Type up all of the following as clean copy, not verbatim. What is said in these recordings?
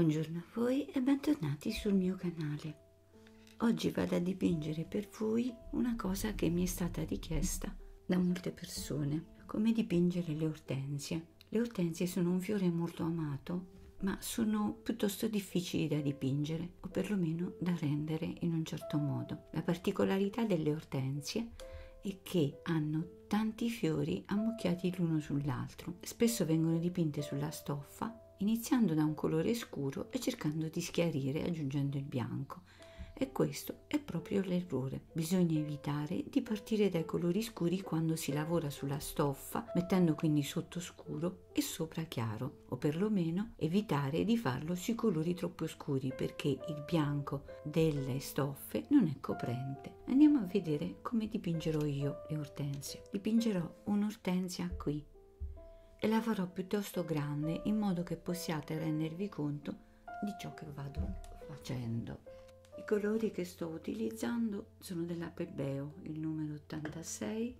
Buongiorno a voi e bentornati sul mio canale. Oggi vado a dipingere per voi una cosa che mi è stata richiesta da molte persone, come dipingere le ortensie. Le ortensie sono un fiore molto amato, ma sono piuttosto difficili da dipingere, o perlomeno da rendere in un certo modo. La particolarità delle ortensie è che hanno tanti fiori ammucchiati l'uno sull'altro. Spesso vengono dipinte sulla stoffa, iniziando da un colore scuro e cercando di schiarire aggiungendo il bianco. E questo è proprio l'errore. Bisogna evitare di partire dai colori scuri quando si lavora sulla stoffa, mettendo quindi sotto scuro e sopra chiaro, o perlomeno evitare di farlo sui colori troppo scuri perché il bianco delle stoffe non è coprente. Andiamo a vedere come dipingerò io le ortensie. Dipingerò un'ortensia qui e la farò piuttosto grande in modo che possiate rendervi conto di ciò che vado facendo. I colori che sto utilizzando sono della Pebeo, il numero 86,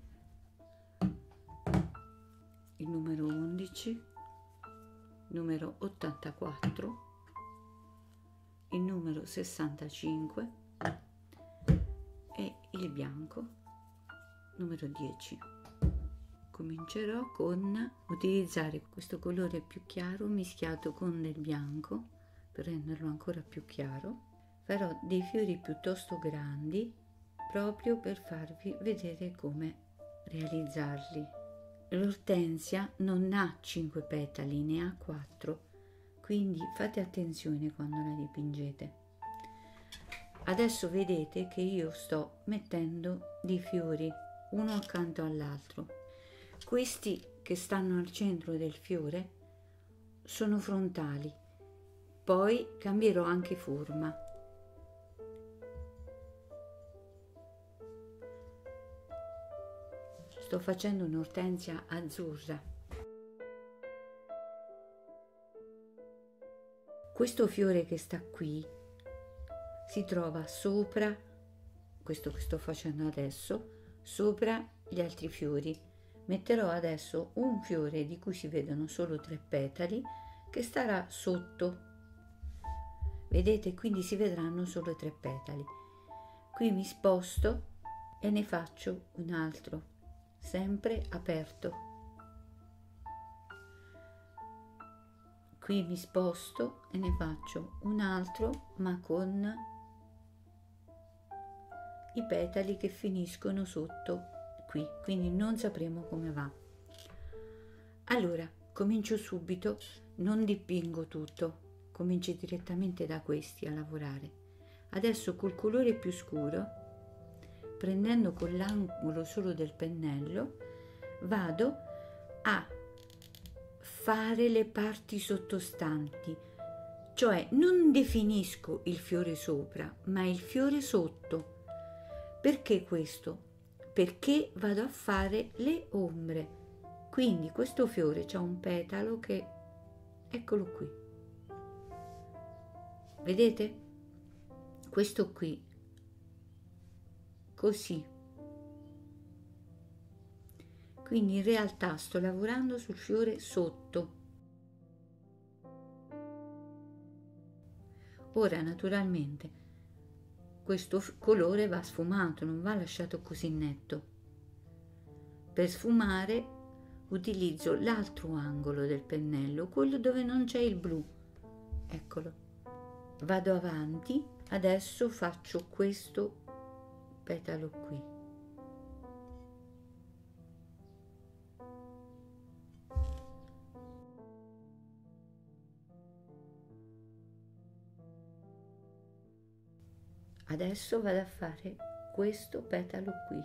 il numero 11, il numero 84, il numero 65 e il bianco numero 10. Comincerò con utilizzare questo colore più chiaro mischiato con del bianco per renderlo ancora più chiaro. Farò dei fiori piuttosto grandi proprio per farvi vedere come realizzarli. L'ortensia non ha 5 petali, ne ha 4, quindi fate attenzione quando la dipingete. Adesso vedete che io sto mettendo dei fiori uno accanto all'altro. Questi che stanno al centro del fiore sono frontali, poi cambierò anche forma. Sto facendo un'ortensia azzurra. Questo fiore che sta qui si trova sopra, questo che sto facendo adesso, sopra gli altri fiori. Metterò adesso un fiore di cui si vedono solo 3 petali che starà sotto. Vedete? Quindi si vedranno solo 3 petali. Qui mi sposto e ne faccio un altro, sempre aperto. Qui mi sposto e ne faccio un altro, ma con i petali che finiscono sotto qui, quindi non sapremo come va. Allora, comincio subito, non dipingo tutto, comincio direttamente da questi a lavorare. Adesso col colore più scuro, prendendo con l'angolo solo del pennello, vado a fare le parti sottostanti, cioè non definisco il fiore sopra, ma il fiore sotto. Perché questo? Perché vado a fare le ombre. Quindi questo fiore c'ha un petalo che, eccolo qui, vedete? Questo qui, così. Quindi in realtà sto lavorando sul fiore sotto. Ora naturalmente questo colore va sfumato, non va lasciato così netto. Per sfumare utilizzo l'altro angolo del pennello, quello dove non c'è il blu. Eccolo. Vado avanti, adesso faccio questo petalo qui. Adesso vado a fare questo petalo qui.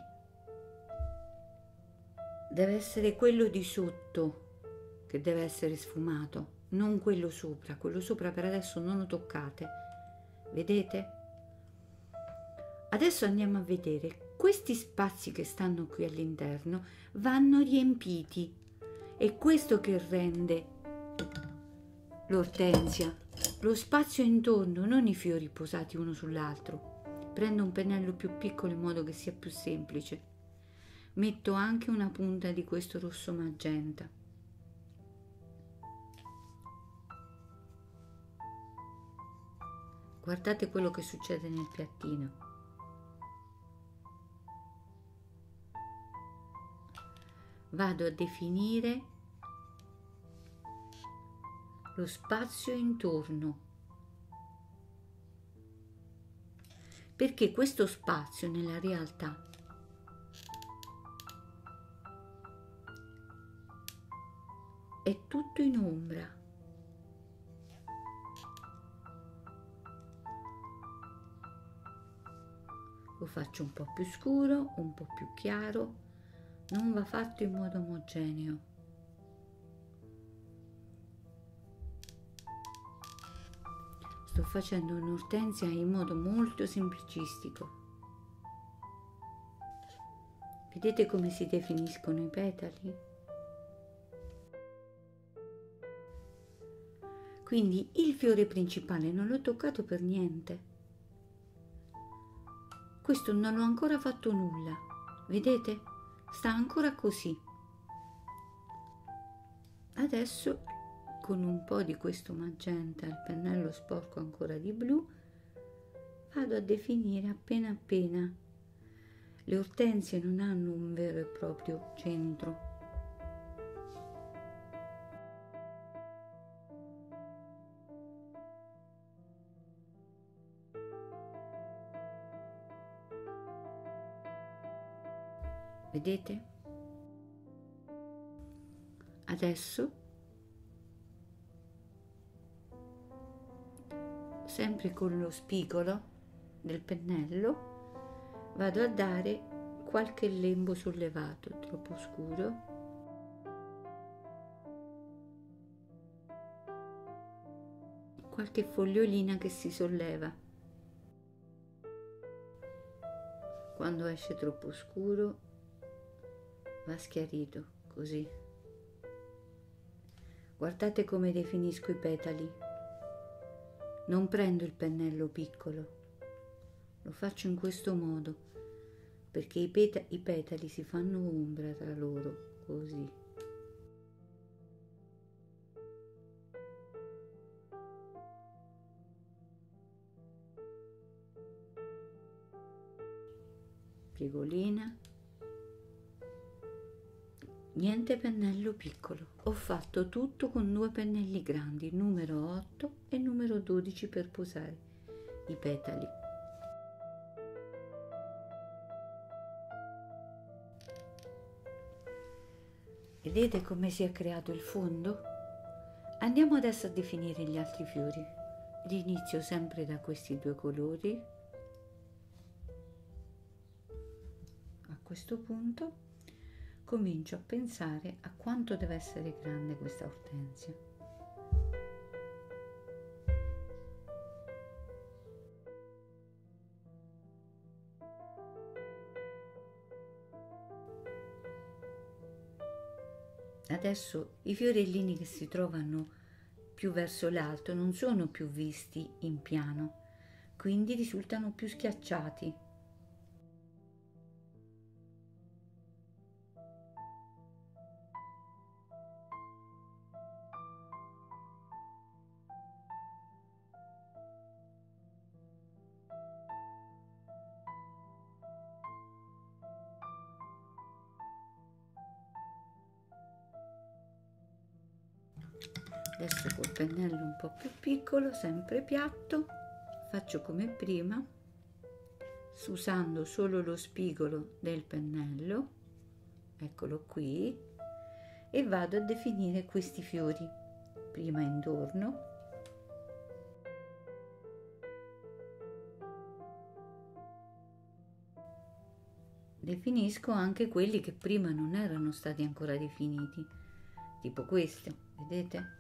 Deve essere quello di sotto che deve essere sfumato, non quello sopra. Quello sopra per adesso non lo toccate. Vedete? Adesso andiamo a vedere. Questi spazi che stanno qui all'interno vanno riempiti. È questo che rende l'ortensia. Lo spazio intorno, non i fiori posati uno sull'altro. Prendo un pennello più piccolo in modo che sia più semplice. Metto anche una punta di questo rosso magenta. Guardate quello che succede nel piattino. Vado a definire lo spazio intorno, perché questo spazio nella realtà è tutto in ombra. Lo faccio un po' più scuro, un po' più chiaro, non va fatto in modo omogeneo. Sto facendo un'ortensia in modo molto semplicistico. Vedete come si definiscono i petali? Quindi il fiore principale non l'ho toccato per niente. Questo non ho ancora fatto nulla, vedete? Sta ancora così. Adesso con un po' di questo magenta, il pennello sporco ancora di blu, vado a definire appena appena. Le ortensie non hanno un vero e proprio centro. Vedete? Adesso, sempre con lo spigolo del pennello, vado a dare qualche lembo sollevato, troppo scuro. Qualche fogliolina che si solleva. Quando esce troppo scuro va schiarito, così. Guardate come definisco i petali. Non prendo il pennello piccolo, lo faccio in questo modo, perché i petali si fanno ombra tra loro, così. Piegolina. Niente pennello piccolo, ho fatto tutto con 2 pennelli grandi, numero 8 e numero 12 per posare i petali. Vedete come si è creato il fondo? Andiamo adesso a definire gli altri fiori. Inizio sempre da questi 2 colori. A questo punto comincio a pensare a quanto deve essere grande questa ortensia. Adesso i fiorellini che si trovano più verso l'alto non sono più visti in piano, quindi risultano più schiacciati. Adesso col pennello un po' più piccolo, sempre piatto, faccio come prima, usando solo lo spigolo del pennello, eccolo qui, e vado a definire questi fiori, prima intorno, definisco anche quelli che prima non erano stati ancora definiti, tipo questo, vedete?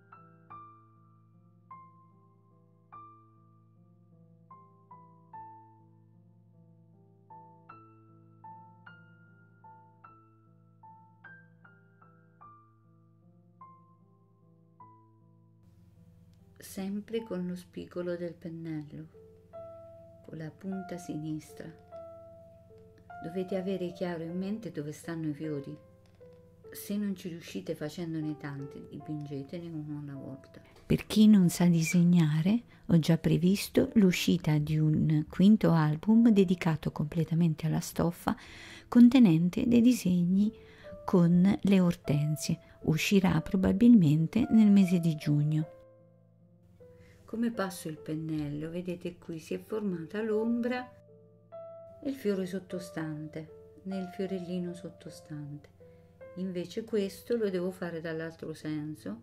Sempre con lo spigolo del pennello, con la punta sinistra. Dovete avere chiaro in mente dove stanno i fiori, Se non ci riuscite facendone tanti, dipingetene uno alla volta. Per chi non sa disegnare, ho già previsto l'uscita di un quinto album dedicato completamente alla stoffa, contenente dei disegni con le ortensie. Uscirà probabilmente nel mese di giugno. Come passo il pennello, vedete qui si è formata l'ombra e il fiore sottostante, nel fiorellino sottostante. Invece questo lo devo fare dall'altro senso,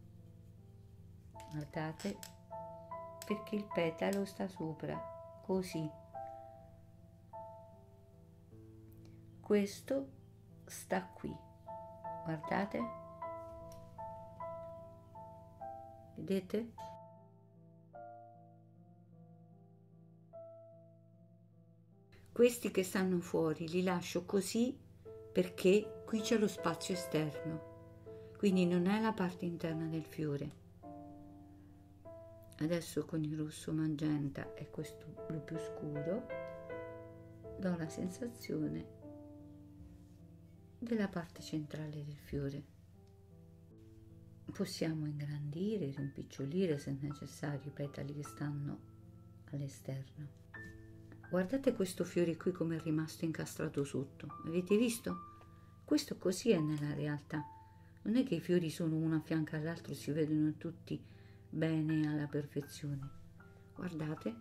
guardate, perché il petalo sta sopra, così. Questo sta qui, guardate, vedete? Questi che stanno fuori li lascio così perché qui c'è lo spazio esterno, quindi non è la parte interna del fiore. Adesso con il rosso magenta e questo blu più scuro do la sensazione della parte centrale del fiore. Possiamo ingrandire, rimpicciolire se necessario i petali che stanno all'esterno. Guardate questo fiore qui come è rimasto incastrato sotto, avete visto? Questo così è nella realtà, non è che i fiori sono uno a fianco all'altro, si vedono tutti bene alla perfezione. Guardate,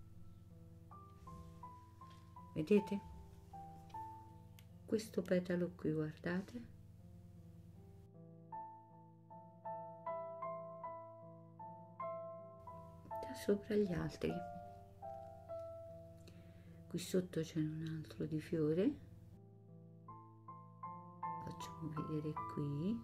vedete? Questo petalo qui, guardate. Da sopra gli altri. Qui sotto c'è un altro di fiore, facciamo vedere qui,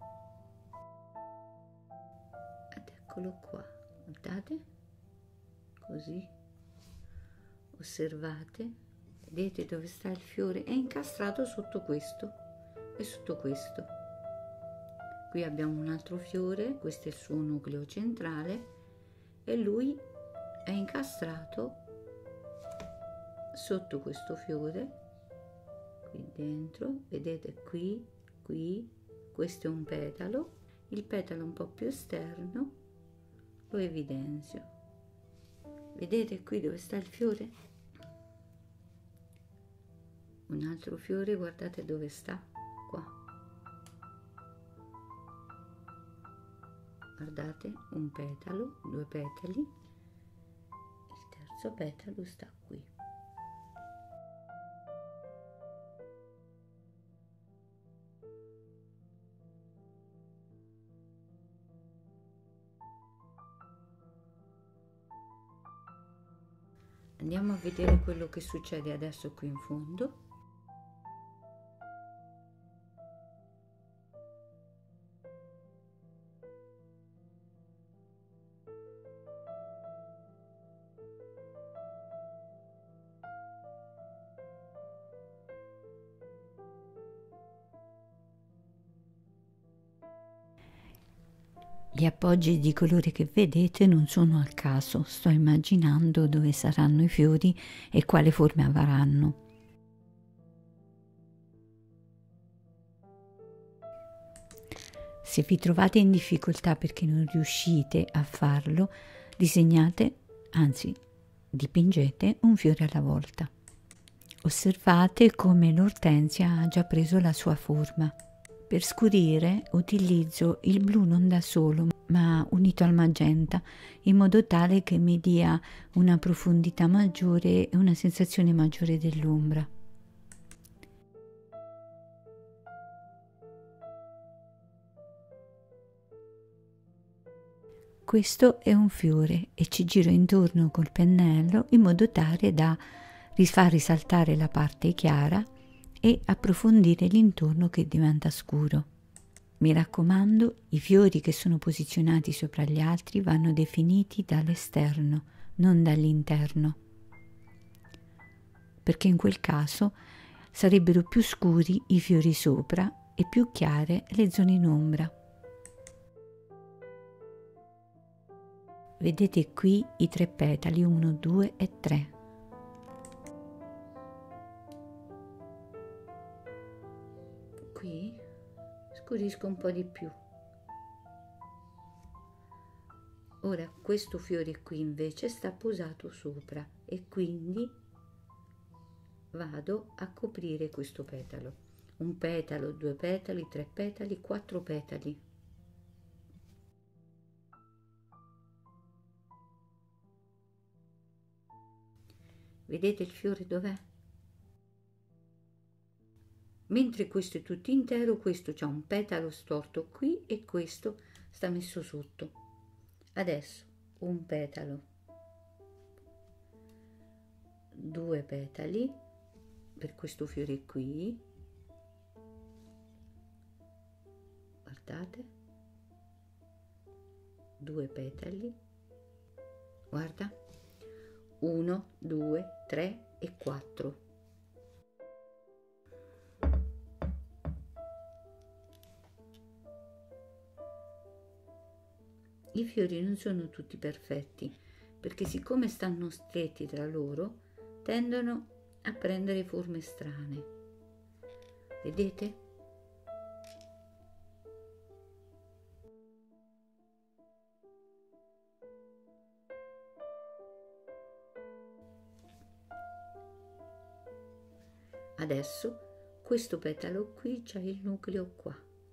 ed eccolo qua, guardate, così, osservate, vedete dove sta il fiore? È incastrato sotto questo e sotto questo. Qui abbiamo un altro fiore, questo è il suo nucleo centrale e lui è incastrato sotto questo fiore, qui dentro, vedete qui, questo è un petalo, il petalo un po' più esterno lo evidenzio. Vedete qui dove sta il fiore? Un altro fiore, guardate dove sta, qua. Guardate, un petalo, due petali, il terzo petalo sta qui. Andiamo a vedere quello che succede adesso qui in fondo. Gli appoggi di colore che vedete non sono al caso, sto immaginando dove saranno i fiori e quale forma avranno. Se vi trovate in difficoltà perché non riuscite a farlo, disegnate, anzi dipingete un fiore alla volta. Osservate come l'ortensia ha già preso la sua forma. Per scurire utilizzo il blu non da solo, ma unito al magenta, in modo tale che mi dia una profondità maggiore e una sensazione maggiore dell'ombra. Questo è un fiore e ci giro intorno col pennello in modo tale da far risaltare la parte chiara e approfondire l'intorno che diventa scuro. Mi raccomando, i fiori che sono posizionati sopra gli altri vanno definiti dall'esterno, non dall'interno, perché in quel caso sarebbero più scuri i fiori sopra e più chiare le zone in ombra. Vedete qui i 3 petali, 1, 2 e 3. Qui scurisco un po' di più. Ora questo fiore qui invece sta posato sopra e quindi vado a coprire questo petalo. Un petalo, 2 petali, 3 petali, 4 petali. Vedete il fiore dov'è? Mentre questo è tutto intero, questo c'ha un petalo storto qui e questo sta messo sotto. Adesso un petalo, 2 petali per questo fiore qui, guardate, 2 petali, guarda, 1, 2, 3 e 4. I fiori non sono tutti perfetti perché siccome stanno stretti tra loro tendono a prendere forme strane. Vedete? Adesso questo petalo qui c'ha il nucleo qua,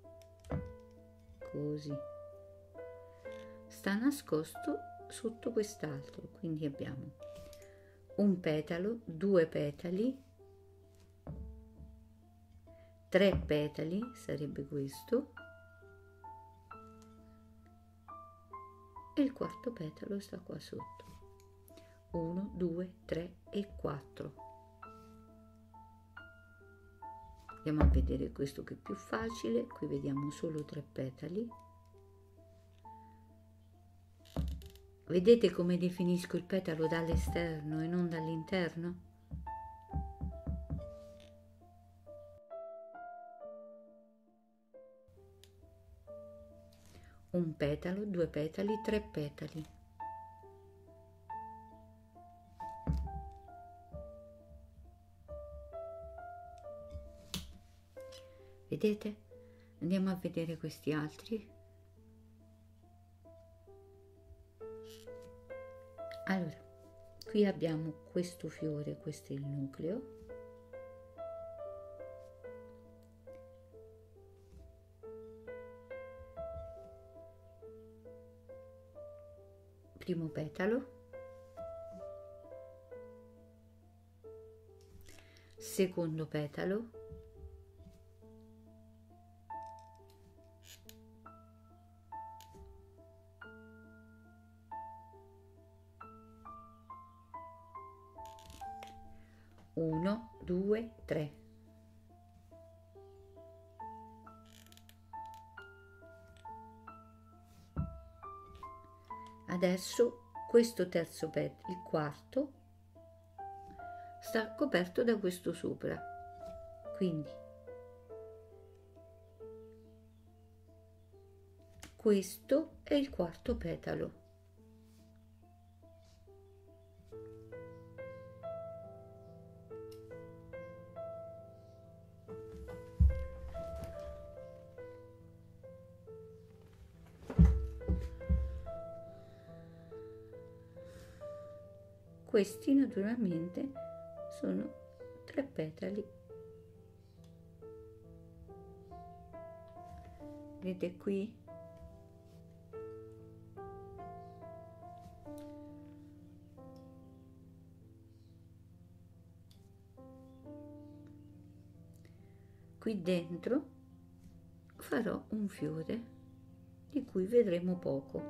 così. Sta nascosto sotto quest'altro, quindi abbiamo un petalo, 2 petali, 3 petali, sarebbe questo, e il quarto petalo sta qua sotto. 1, 2, 3 e 4. Andiamo a vedere questo che è più facile, qui vediamo solo 3 petali. Vedete come definisco il petalo dall'esterno e non dall'interno? Un petalo, 2 petali, 3 petali. Vedete? Andiamo a vedere questi altri. Allora, qui abbiamo questo fiore, questo è il nucleo. Primo petalo. Secondo petalo. Uno, 2, 3. Adesso questo terzo petalo, il quarto, sta coperto da questo sopra, quindi questo è il quarto petalo. Questi naturalmente sono 3 petali. Vedete qui? Qui dentro farò un fiore di cui vedremo poco.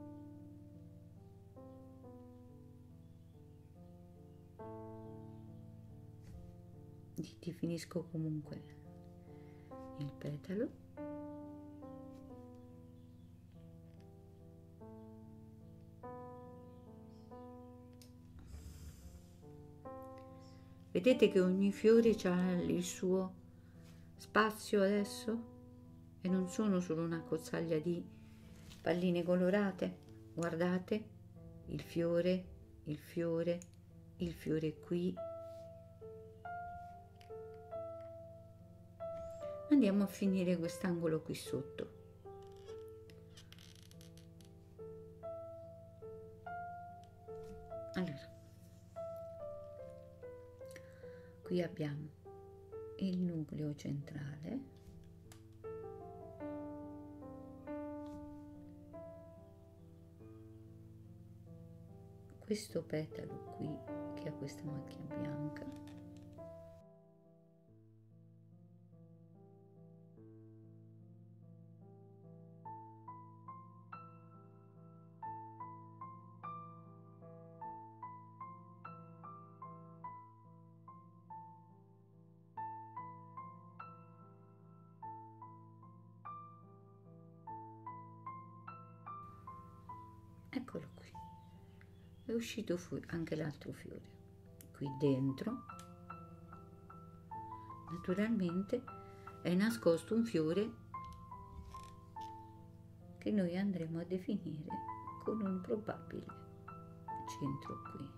Definisco comunque il petalo. Vedete che ogni fiore ha il suo spazio adesso e non sono solo una cozzaglia di palline colorate. Guardate il fiore, il fiore, il fiore qui. Andiamo a finire quest'angolo qui sotto. Allora, qui abbiamo il nucleo centrale, questo petalo qui che ha questa macchia bianca, eccolo qui, è uscito fuori anche l'altro fiore. Qui dentro naturalmente è nascosto un fiore che noi andremo a definire con un probabile centro qui.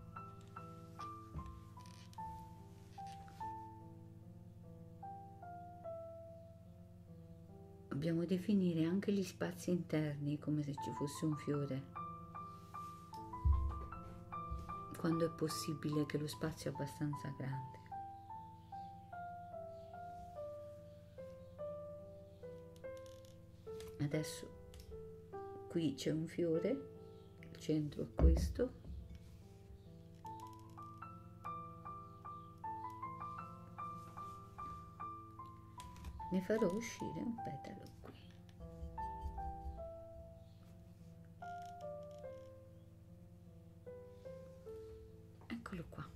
Dobbiamo definire anche gli spazi interni come se ci fosse un fiore, quando è possibile che lo spazio è abbastanza grande. Adesso qui c'è un fiore, il centro è questo, ne farò uscire un petalo qui. Eccolo qua.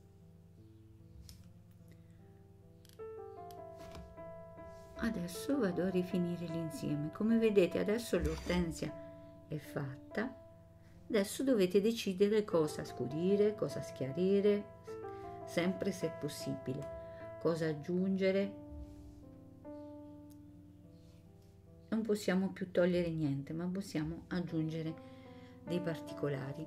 Adesso vado a rifinire l'insieme. Come vedete adesso l'ortensia è fatta. Adesso dovete decidere cosa scurire, cosa schiarire, sempre se è possibile, cosa aggiungere. Non possiamo più togliere niente, ma possiamo aggiungere dei particolari.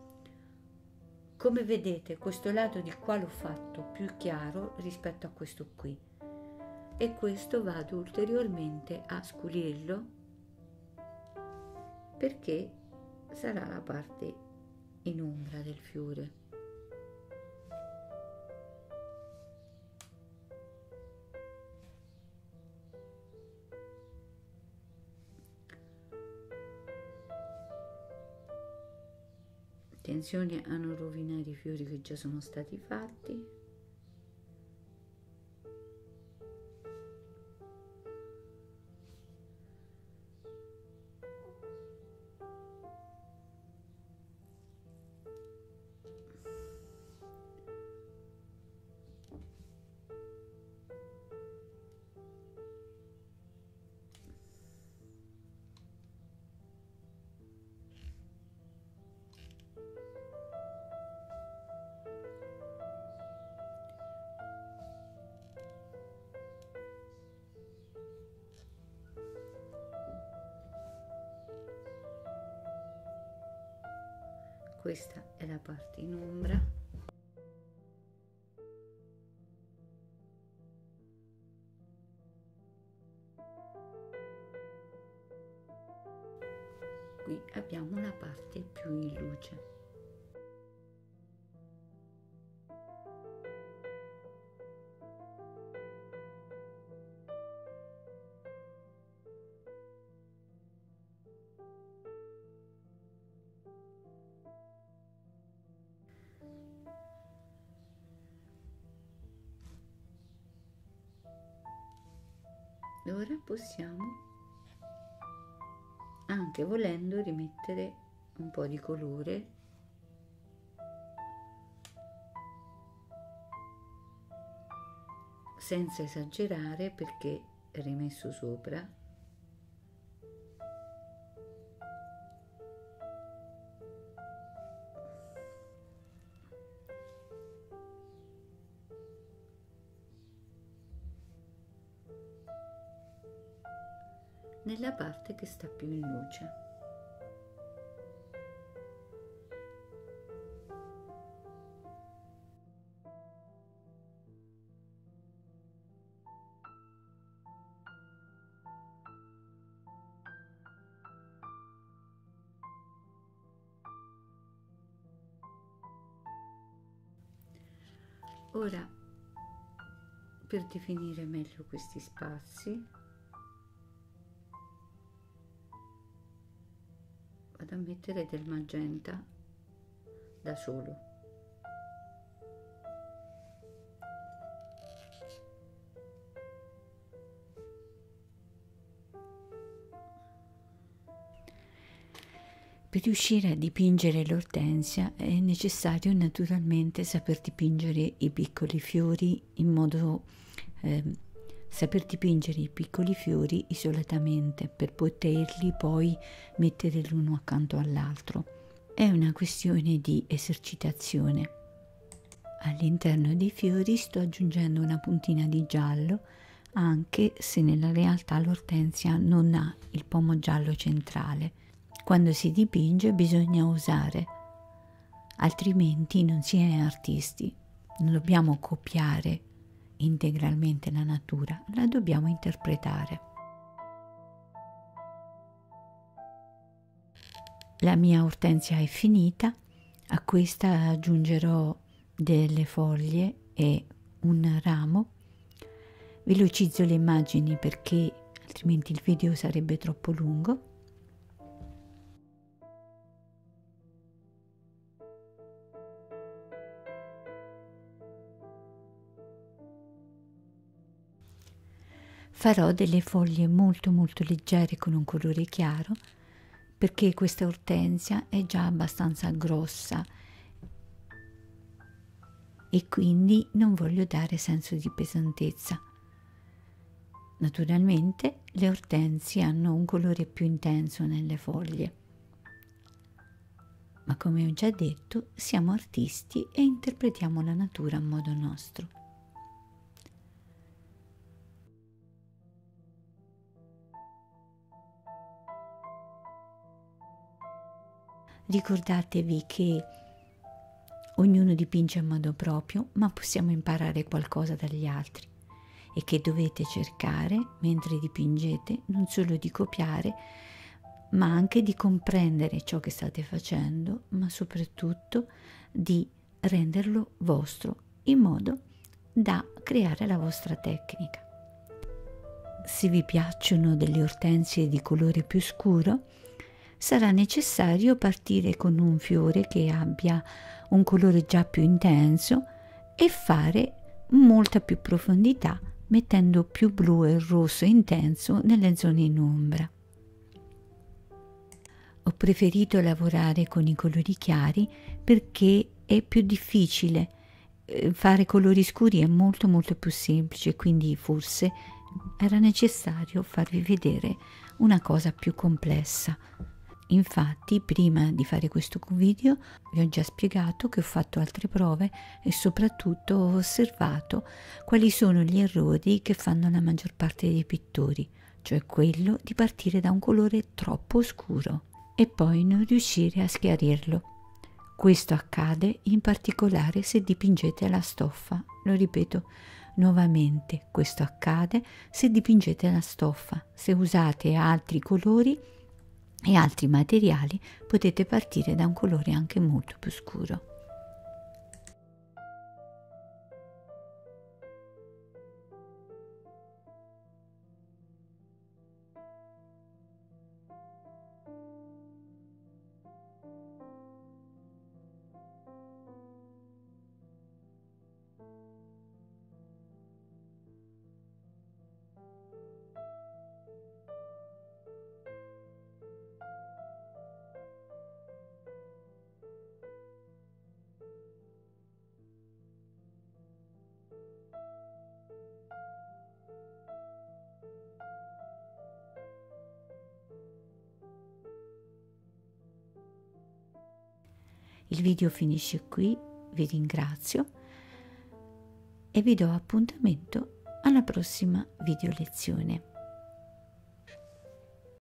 Come vedete, questo lato di qua l'ho fatto più chiaro rispetto a questo qui, e questo vado ulteriormente a scurirlo perché sarà la parte in ombra del fiore. Attenzione a non rovinare i fiori che già sono stati fatti. Questa è la parte in ombra. Qui abbiamo la parte più in luce. Ora possiamo, anche volendo, rimettere un po' di colore senza esagerare perché è rimesso sopra. Nella parte che sta più in luce. Ora, per definire meglio questi spazi, vado a mettere del magenta da solo. Per riuscire a dipingere l'ortensia è necessario naturalmente saper dipingere i piccoli fiori in modo saper dipingere i piccoli fiori isolatamente per poterli poi mettere l'uno accanto all'altro. È una questione di esercitazione. All'interno dei fiori sto aggiungendo una puntina di giallo, anche se nella realtà l'ortensia non ha il pomo giallo centrale. Quando si dipinge bisogna osare, altrimenti non si è artisti. Non dobbiamo copiare integralmente la natura, la dobbiamo interpretare. La mia ortensia è finita, a questa aggiungerò delle foglie e un ramo. Velocizzo le immagini perché altrimenti il video sarebbe troppo lungo. Farò delle foglie molto leggere con un colore chiaro perché questa ortensia è già abbastanza grossa e quindi non voglio dare senso di pesantezza. Naturalmente le ortensie hanno un colore più intenso nelle foglie, ma come ho già detto siamo artisti e interpretiamo la natura a modo nostro. Ricordatevi che ognuno dipinge a modo proprio, ma possiamo imparare qualcosa dagli altri e che dovete cercare, mentre dipingete, non solo di copiare, ma anche di comprendere ciò che state facendo, ma soprattutto di renderlo vostro, in modo da creare la vostra tecnica. Se vi piacciono delle ortensie di colore più scuro, sarà necessario partire con un fiore che abbia un colore già più intenso e fare molta più profondità, mettendo più blu e rosso intenso nelle zone in ombra. Ho preferito lavorare con i colori chiari perché è più difficile. Fare colori scuri è molto più semplice, quindi forse era necessario farvi vedere una cosa più complessa. Infatti, prima di fare questo video vi ho già spiegato che ho fatto altre prove e soprattutto ho osservato quali sono gli errori che fanno la maggior parte dei pittori, cioè quello di partire da un colore troppo scuro e poi non riuscire a schiarirlo. Questo accade in particolare se dipingete la stoffa. Lo ripeto nuovamente, questo accade se dipingete la stoffa. Se usate altri colori e altri materiali potete partire da un colore anche molto più scuro. Il video finisce qui, vi ringrazio e vi do appuntamento alla prossima video lezione.